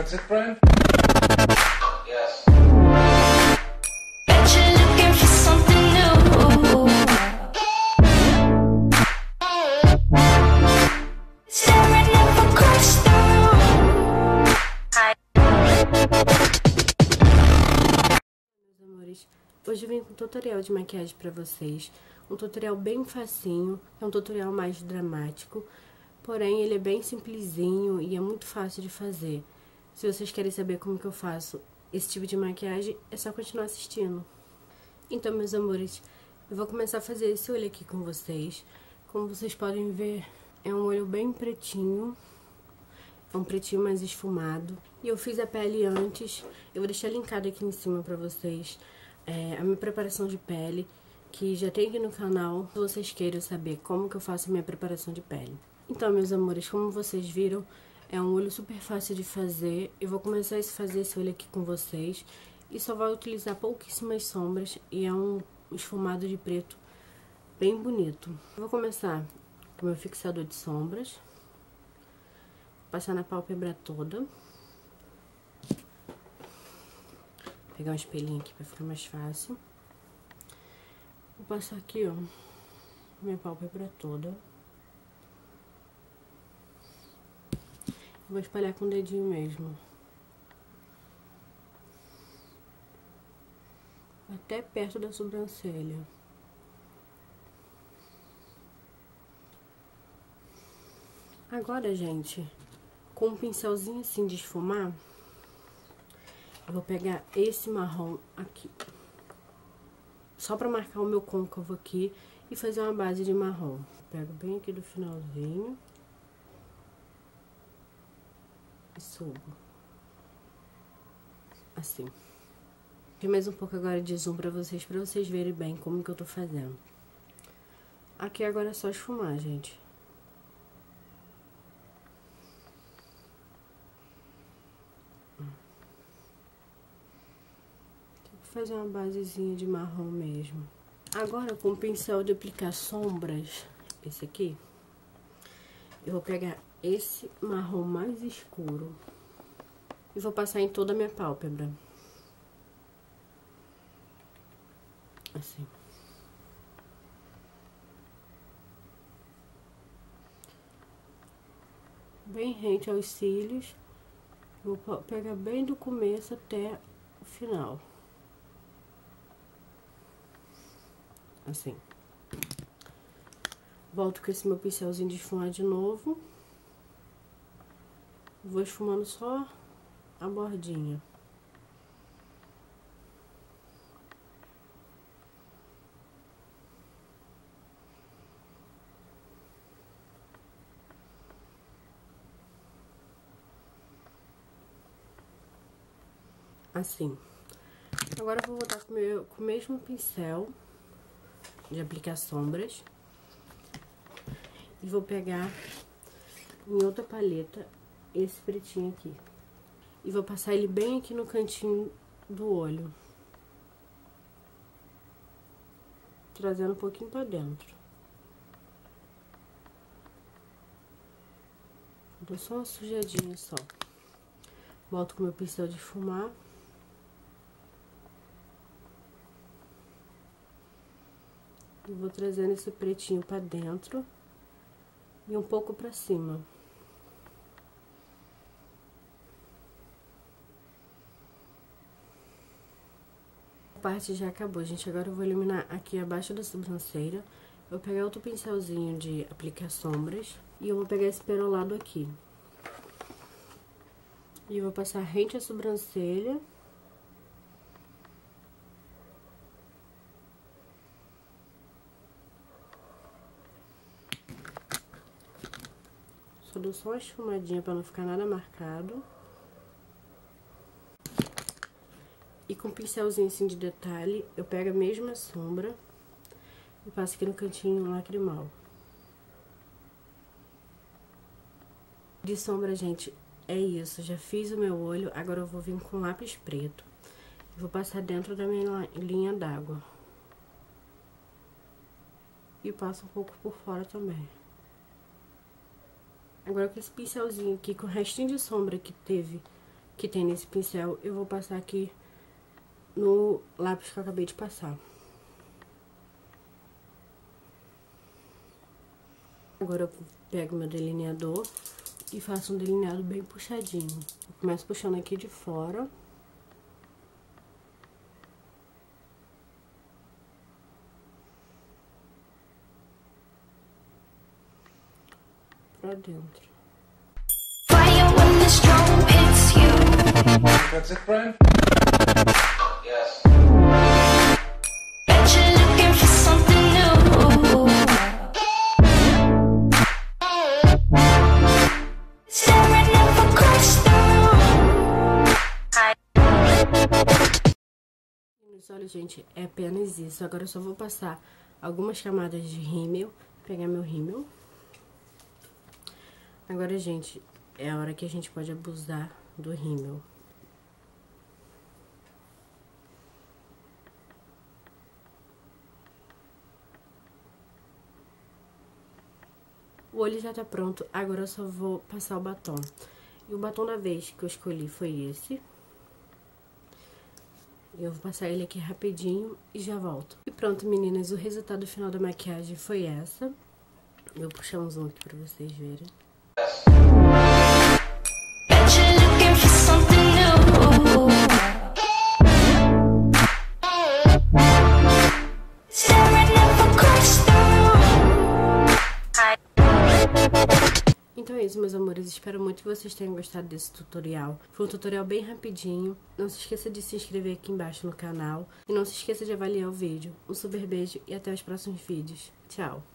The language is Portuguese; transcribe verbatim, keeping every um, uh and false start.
That's it, Brian? Yes. Bet you're looking for something new. Staring up across the room. Hi. Meus amores, hoje eu vim com um tutorial de maquiagem pra vocês. Um tutorial bem facinho, é um tutorial mais dramático, porém ele é bem simplesinho e é muito fácil de fazer. Se vocês querem saber como que eu faço esse tipo de maquiagem, é só continuar assistindo. Então, meus amores, eu vou começar a fazer esse olho aqui com vocês. Como vocês podem ver, é um olho bem pretinho, é um pretinho mais esfumado. E eu fiz a pele antes, eu vou deixar linkado aqui em cima pra vocês é, a minha preparação de pele, que já tem aqui no canal, se vocês queiram saber como que eu faço a minha preparação de pele. Então, meus amores, como vocês viram, é um olho super fácil de fazer. Eu vou começar a fazer esse olho aqui com vocês e só vou utilizar pouquíssimas sombras e é um esfumado de preto bem bonito. Eu vou começar com o meu fixador de sombras, passar na pálpebra toda, pegar um espelhinho aqui pra ficar mais fácil. Vou passar aqui, ó, minha pálpebra toda. Vou espalhar com o dedinho mesmo. Até perto da sobrancelha. Agora, gente, com um pincelzinho assim de esfumar, eu vou pegar esse marrom aqui. Só pra marcar o meu côncavo aqui e fazer uma base de marrom. Pego bem aqui do finalzinho. E subo. Assim. Tem mais um pouco agora de zoom pra vocês, pra vocês verem bem como que eu tô fazendo. Aqui agora é só esfumar, gente. Fazer uma basezinha de marrom mesmo. Agora, com o pincel de aplicar sombras, esse aqui, eu vou pegar esse marrom mais escuro e vou passar em toda a minha pálpebra. Assim. Bem rente aos cílios. Vou pegar bem do começo até o final. Assim. Volto com esse meu pincelzinho de esfumar de novo. Vou esfumando só a bordinha. Assim. Agora eu vou voltar com, meu, com o mesmo pincel de aplicar sombras e vou pegar em outra paleta esse pretinho aqui e vou passar ele bem aqui no cantinho do olho, trazendo um pouquinho pra dentro. Dou só uma sujadinha só. Volto com meu pincel de esfumar. E vou trazendo esse pretinho pra dentro e um pouco pra cima. A parte já acabou, gente. Agora eu vou iluminar aqui abaixo da sobrancelha. Eu vou pegar outro pincelzinho de aplicar sombras e eu vou pegar esse perolado aqui. E eu vou passar rente à sobrancelha. Só dou só uma esfumadinha pra não ficar nada marcado. E com um pincelzinho assim de detalhe, eu pego a mesma sombra e passo aqui no cantinho lacrimal. De sombra, gente, é isso. Já fiz o meu olho, agora eu vou vir com lápis preto. Vou passar dentro da minha linha d'água. E passo um pouco por fora também. Agora com esse pincelzinho aqui, com o restinho de sombra que teve, que tem nesse pincel, eu vou passar aqui no lápis que eu acabei de passar. Agora eu pego meu delineador e faço um delineado bem puxadinho. Eu começo puxando aqui de fora. Pra dentro. Fire when the strong, it's you. That's it, Brian? Yes. Bet you're looking for something new. Staring up across the room. Hi. Nos olhos, gente, é apenas isso. Agora eu só vou passar algumas camadas de rímel. Pegar meu rímel. Agora, gente, é a hora que a gente pode abusar do rímel. O olho já tá pronto, agora eu só vou passar o batom. E o batom da vez que eu escolhi foi esse. Eu vou passar ele aqui rapidinho e já volto. E pronto, meninas, o resultado final da maquiagem foi essa. Eu vou puxar um zoom aqui pra vocês verem. Bet you're looking for something new. Staring up across the room. Hi. Então é isso, meus amores. Espero muito que vocês tenham gostado desse tutorial. Foi um tutorial bem rapidinho. Não se esqueça de se inscrever aqui embaixo no canal. E não se esqueça de avaliar o vídeo. Um super beijo e até os próximos vídeos. Tchau!